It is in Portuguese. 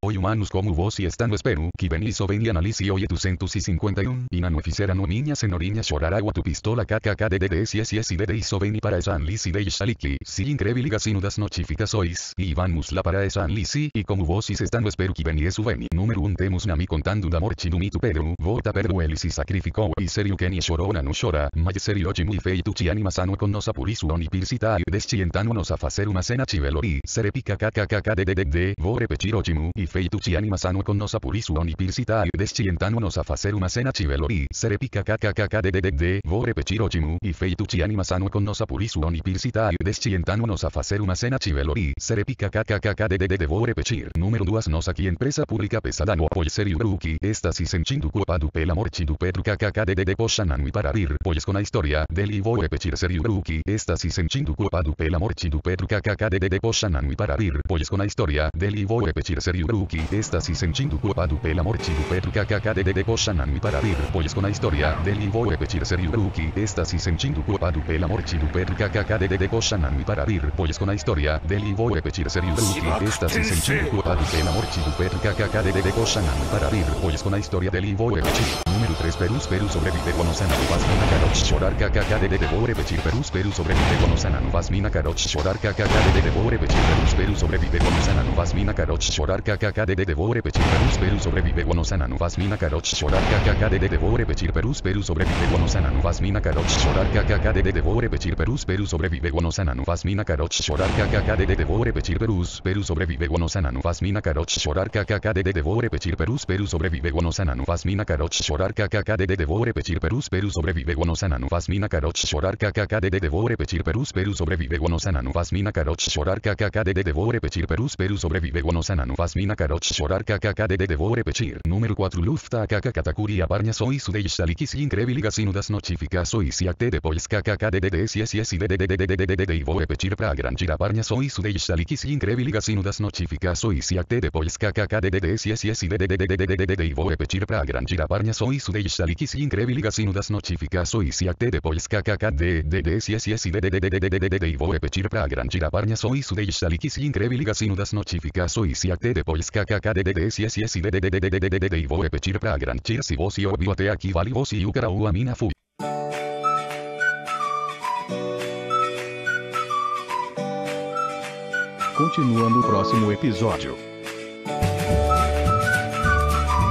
Oi humanos, como você está? No espero que benis ou bem e analise hoje 251 e não fizeram minha senhorinha chorar água tu pistola kkkddssdd isso bem para essa análise deixa like se incrível gasino das notificações e vamos lá para essa análise e como vocês estão no espero que benis o bem número 1 temos Nami contando da morte do mito Pedro volta Pedro ele se sacrificou e sério que nem chorona não chora mas sério hoje muito feito te anima sano con nossa por isso oni pirsita descientando-nos a fazer uma cena chivelori serepica kkkdddd vou repetir hoje e feito te anima sano con nossa por isso oni pirsita descientando-nos a fazer uma cena chivelori serepica kkkdddd vou repetir hoje e feito te anima sano con nossa por isso oni pirsita descientando-nos a fazer uma cena chivelori serepica kkkdddd vou repetir número 2 nossa que empresa pública pesada no apoio sério Bruki está se sentindo culpado pela morte do Pedro kkkdd poxa não para rir pois com a história dele vou repetir sério Bruki está se sentindo culpado pela morte do Pedro kkkdd poxa não para rir pois com a história dele vou repetir sério Bruki está se sentindo culpado pela morte do Pedro kkkdd poxa não para rir pois com a história dele vou repetir sério Bruki está se sentindo culpado pela morte do Pedro kkkdd poxa não para rir pois com a história dele vou repetir sério Bruki está se sentindo culpado pela morte do Pedro kkkdd poxa não para rir pois com a história dele vou repetir número 3 Peru sobrevive com os anuvas mina carote chorar kkkdd vou repetir Peru sobrevive com os anuvas mina carote chorar kkkdd vou repetir Peru sobrevive com os anuvas mina carote chorar kkkdd vou repetir Peru sobrevive com os anuvas mina carote chorar kkkdd vou repetir Peru sobrevive com os anuvas mina carote chorar kkkdd vou repetir Peru sobrevive com os anuvas mina carote chorar kkkdd vou repetir Peru sobrevive com os anuvas mina carote chorar kkkdd vou repetir Peru sobrevive com os anuvas mina carote chorar kkkdd vou repetir Peru sobrevive com os anuvas mina carote chorar kkkdd vou repetir Peru sobrevive com os anuvas mina carote chorar kkkdd vou repetir Peru sobrevive com os anuvas mina carote chorar kkkdd vou repetir número 4 Lufta kkkkatakuri a barnya sois deixa like se incrível gasino das notificações e até depois kkkdddsssdddddd vou repetir pra garantir a barnya sois deixa like se incrível gasino das notificações e até depois kkkdddsssdddddd vou repetir pra garantir a barnya sois deixa like se incrível gasino das notificações e até depois kkkdddsssdddddd vou repetir pra garantir a barnya sois deixa like se incrível gasino das notificações e até depois kkkdddsssdddddd vou repetir pra garantir se você ouviu até aqui vale você e o cara ou a mina fui. Continua no próximo episódio.